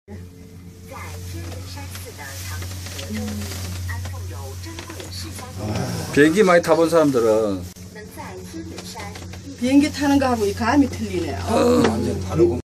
비행기 많이 타본 사람들은 비행기 타는 거하고 이 감이 틀리네요. 완전 다르고.